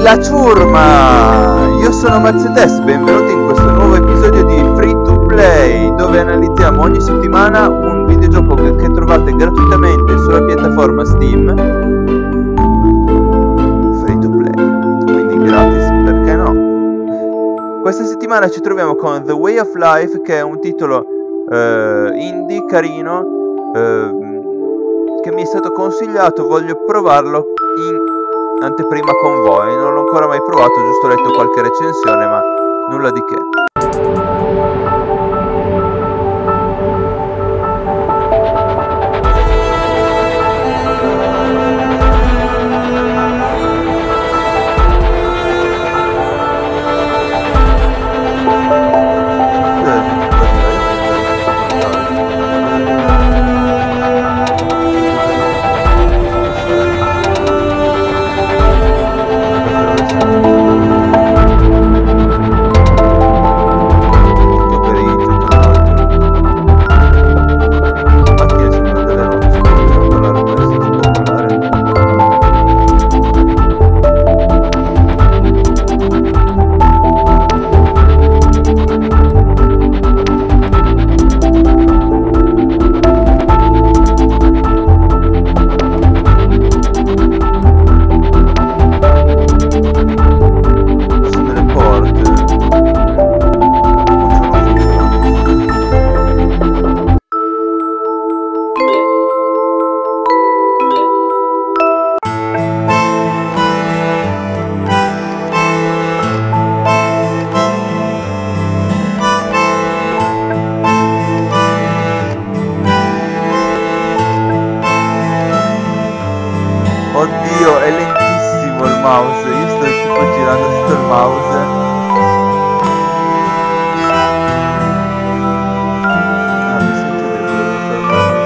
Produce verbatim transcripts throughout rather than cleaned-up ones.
Bella ciurma! Io sono Mazzetes, benvenuti in questo nuovo episodio di Free to Play, dove analizziamo ogni settimana un videogioco che, che trovate gratuitamente sulla piattaforma Steam. Free to Play, quindi gratis, perché no? Questa settimana ci troviamo con The Way of Life, che è un titolo uh, indie, carino, uh, che mi è stato consigliato. Voglio provarlo in anteprima con voi. Non l'ho ancora mai provato, giusto ho letto qualche recensione, ma nulla di che. Oddio, è lentissimo il mouse. Io sto tipo girando tutto il mouse. Ah, mi sento devo fermare.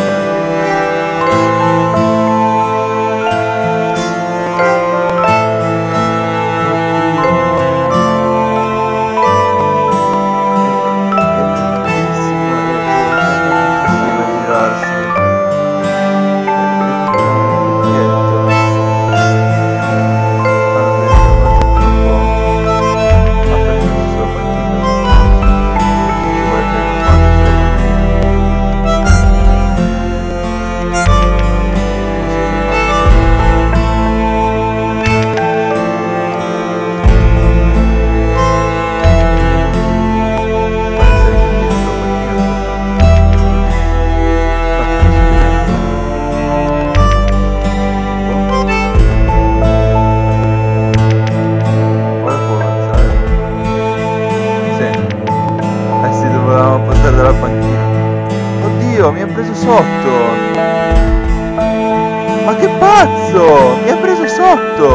Dalla panchina. Oddio, mi ha preso sotto. Ma che pazzo! Mi ha preso sotto.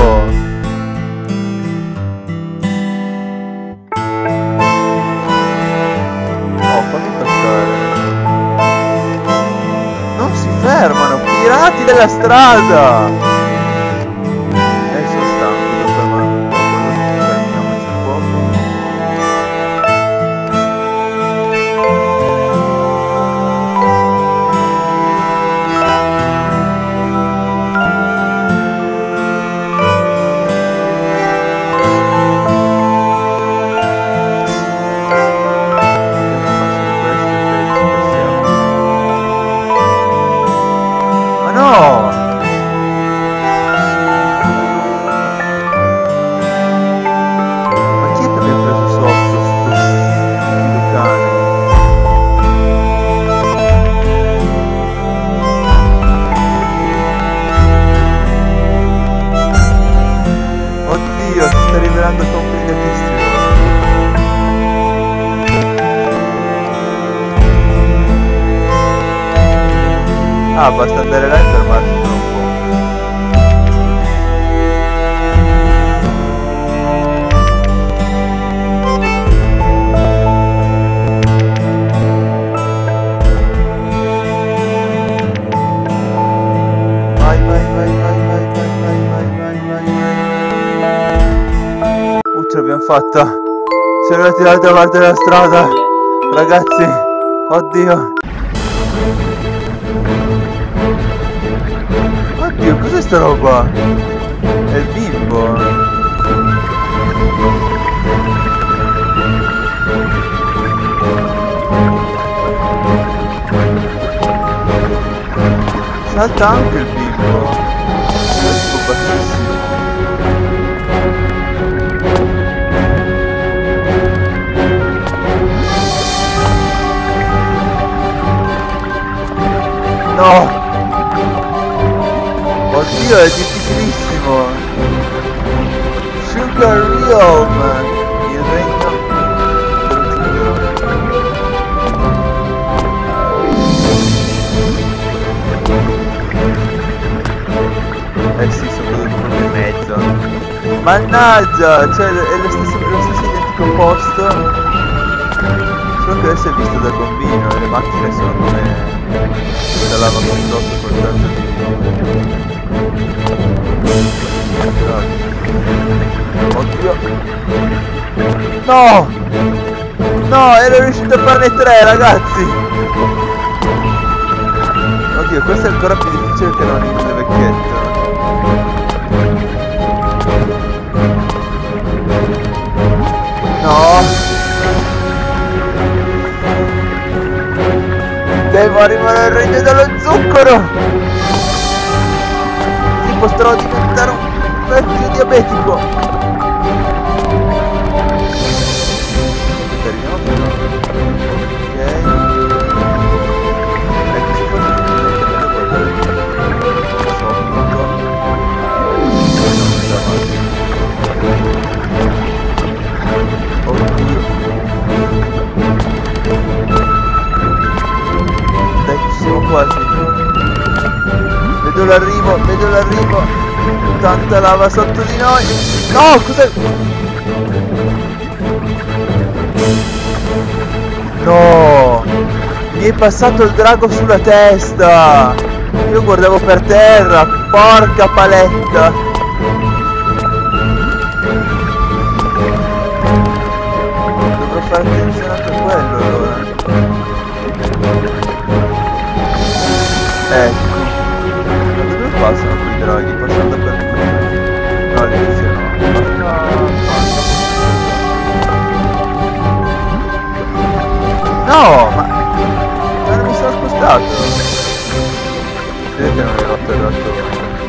Oh, fammi passare. Non si fermano, pirati della strada. Eh, sono stanco, devo fermare un po'. Fermiamoci un po'. Complicatissimo. Ah, basta andare là e fermarsi per un po'. Vai, vai, vai, vai, vai, vai, vai, vai, vai, vai, vai. Uh, ce l'abbiamo fatta. Siamo arrivati dall'altra parte della strada, ragazzi. Oddio. Oddio, cos'è sta roba? È il bimbo. salta anche il bimbo. È tipo bassissimo. No! Oddio, è difficilissimo! Sugar Realm! Il regno dello zucchero. Eh sì, sono venuto proprio in mezzo. Mannaggia! Cioè, è lo stesso, lo stesso identico posto. Solo che adesso è visto dal bambino e le macchine sono come... se lavano sotto col tanto di... Oddio. No! No, ero riuscito a farne tre, ragazzi! Oddio, questo è ancora più difficile che non in un vecchietto. No! Devo arrivare al regno dello zucchero! Si potrò diventare un vecchio diabetico! Speriamo che no. Ok. Ecco, si può Oddio. Dai, ci siamo quasi. Vedo l'arrivo, vedo l'arrivo. Tanta lava sotto di noi. No, cos'è? No! Mi è passato il drago sulla testa. Io guardavo per terra. Porca paletta. Dovrò fare attenzione anche a quello allora. Ecco. Dove passano quei draghi? Passano dappertutto. No, all'inizio no. No, ma... non mi sono spostato. Vedete che non mi ero atterrato.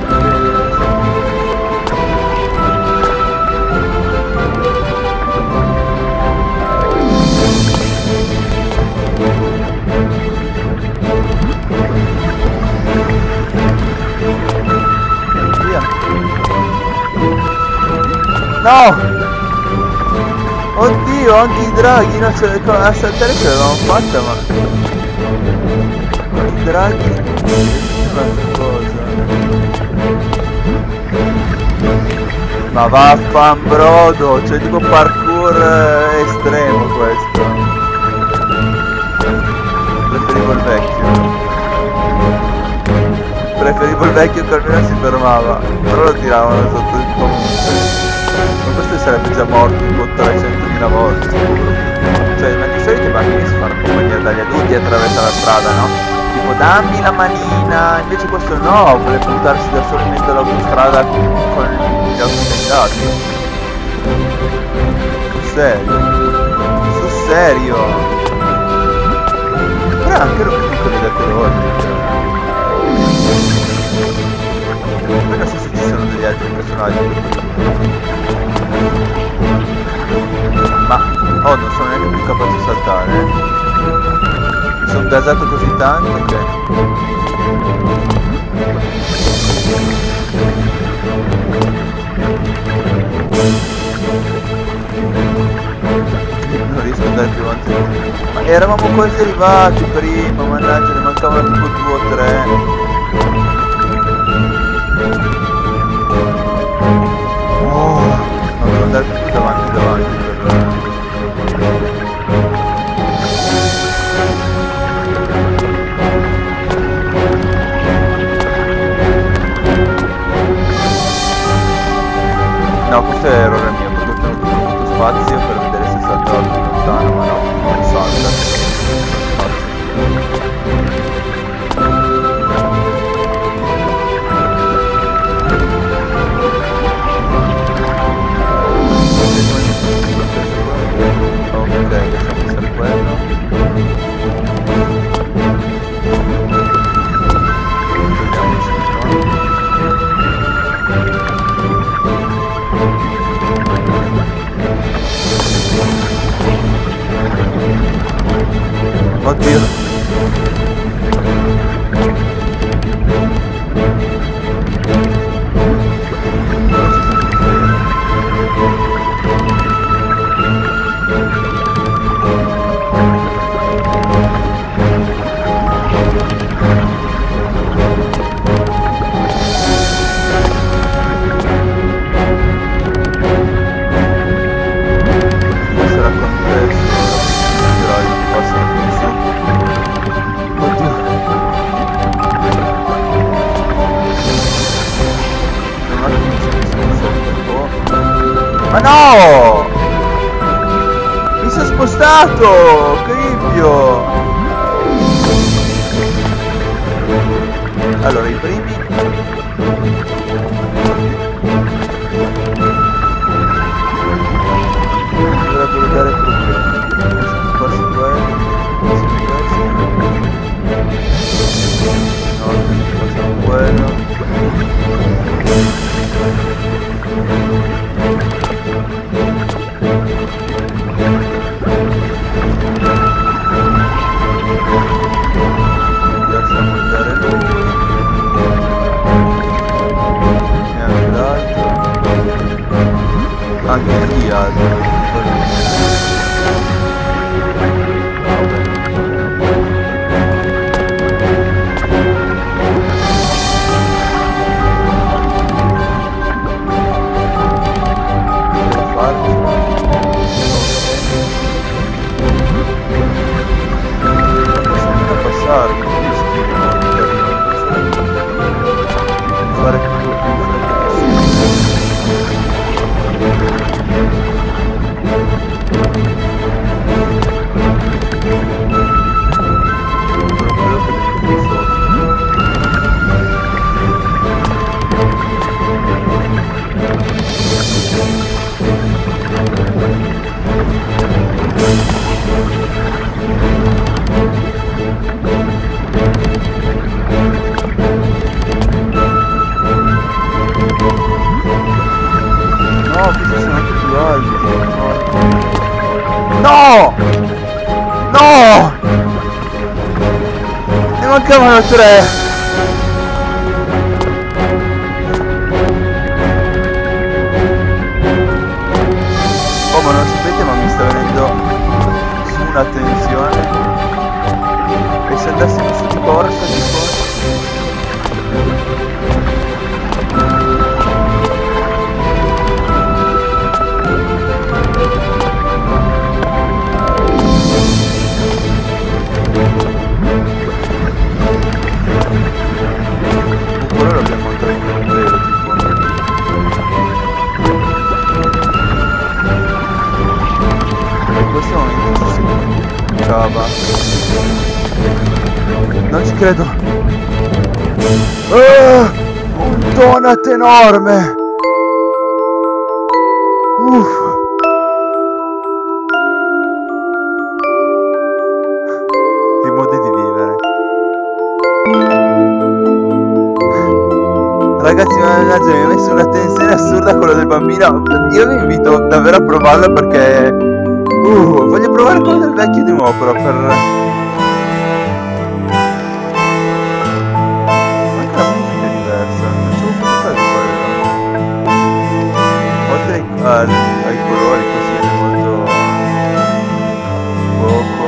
No! Oddio, anche i draghi, no, cioè, a saltare ce l'avevamo fatta, ma... I draghi... è un'altra cosa. Ma vaffanbrodo, cioè tipo parkour eh, estremo questo. Preferivo il vecchio. Preferivo il vecchio che almeno si fermava, però lo tiravano sotto il comunque. Ma questo sarebbe già morto tipo trecentomila volte sicuro. Cioè, ma di solito i bambini si fanno compagnia dagli adulti e attraversano la strada, no? Tipo dammi la manina, invece questo no, vuole buttarsi da solo in mezzo all'autostrada con gli auti blindati. Sul serio? Sul serio? Però anche lo comunque vedete l'ordine. Poi non so se ci sono degli altri personaggi. Ma oh, non sono neanche più capace di saltare, eh. Mi sono gasato così tanto che... non riesco ad andare più avanti. Ma eravamo quasi arrivati prima, mannaggia, ne mancavano tipo due o tre. Oh, non devo andare più davanti davanti. No, questo è errore mio, perché ho tenuto molto spazio per vedere se saltava più lontano, ma no, non salta. Ok, lasciamo stare quello. Vediamo Oddio. Ma no! Mi sono spostato! Cribbio! Allora, i primi... dovrebbero dare problemi. Quasi quello, quasi questo. No, quasi quello. Lasciamo andare lui. E anche l'altro. Anche gli altri. No! No! Ne mancavano tre! Oh, ma non sapete, ma mi sta venendo su una tensione. E se andassimo su di corsa, tipo... Quello l'abbiamo entrato in un velo, tipo. In questo momento si cava. Non ci credo. Oh, un donut enorme. Uff. I modi di vivere. Ragazzi, mannaggia, mi ha messo una tensione assurda quello del bambino. Io vi invito davvero a provarlo perché uh, voglio provare quello del vecchio di nuovo, però per... Anche la musica è diversa, non ci ho fatto fare quello. Oltre ai, ai, ai colori, così è molto poco.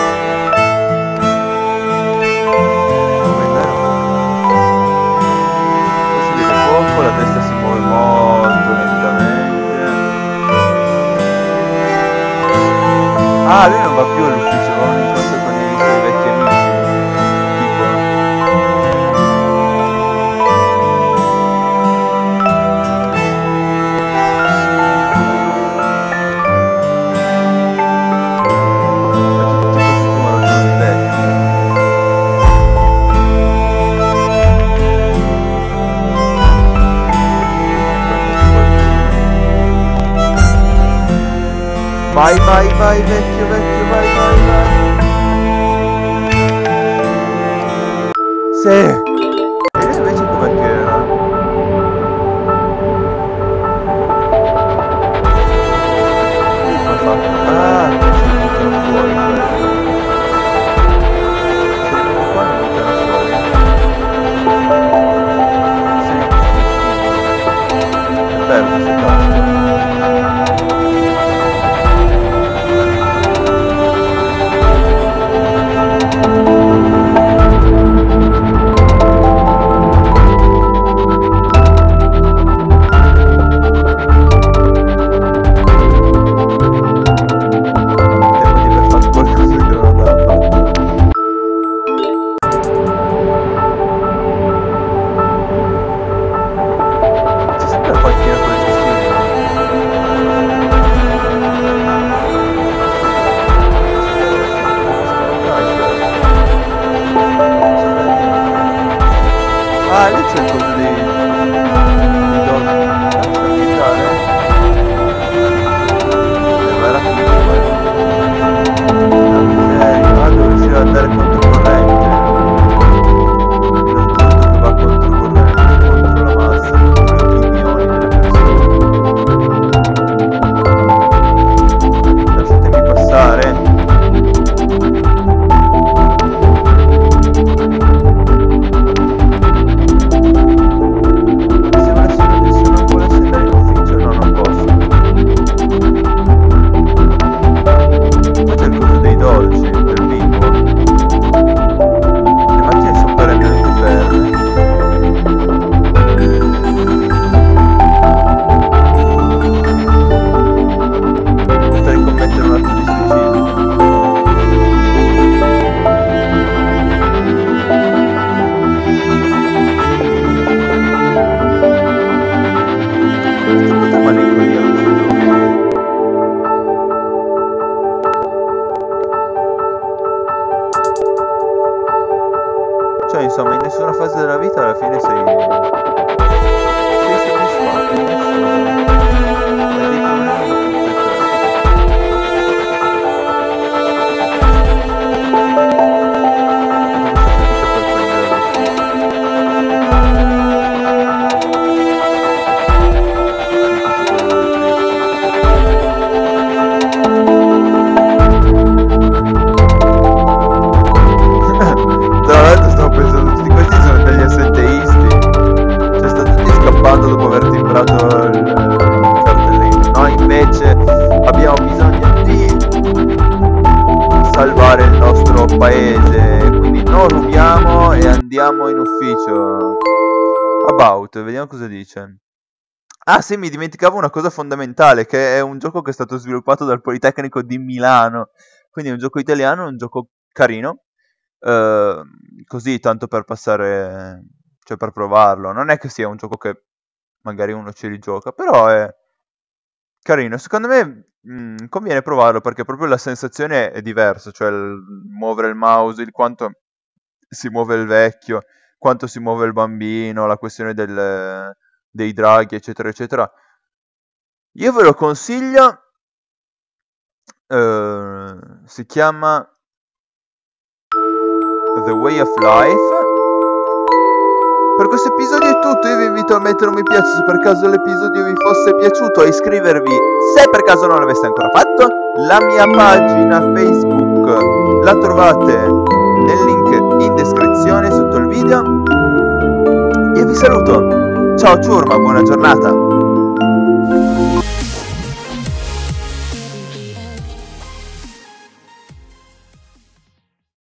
La testa si muove molto lentamente. Ah, lui non va più all'ufficio, va a un incontro con i suoi vecchi amici. Tipo. Vai, vai, vai, vecchio, vecchio, vai, vai, vai. Sì. E lui invece com'è che era? Come fa? Ah, c'è tutto fuori quello. insomma, in nessuna fase della vita alla fine sei... sei soddisfatto, in nessuna. Hai dei problemi con tutte e tre. Tra l'altro stavo pensando, tutti questi sono degli assenteisti. Cioè, sta tutti scappando dopo aver timbrato il, il cartellino. Noi invece abbiamo bisogno di salvare il nostro paese, quindi non rubiamo e andiamo in ufficio. About, vediamo cosa dice. Ah sì, mi dimenticavo una cosa fondamentale, che è un gioco che è stato sviluppato dal Politecnico di Milano, quindi è un gioco italiano, un gioco carino, eh, così tanto per passare, cioè per provarlo. Non è che sia un gioco che magari uno ci rigioca, però è carino. Secondo me mh, conviene provarlo perché proprio la sensazione è diversa, cioè il muovere il mouse, il quanto si muove il vecchio, quanto si muove il bambino, la questione del, dei draghi, eccetera, eccetera. Io ve lo consiglio, eh, si chiama The Way of Life. Per questo episodio è tutto, io vi invito a mettere un mi piace se per caso l'episodio vi fosse piaciuto, a iscrivervi se per caso non l'aveste ancora fatto. La mia pagina Facebook la trovate nel link in descrizione sotto il video. E vi saluto, ciao ciurma, buona giornata.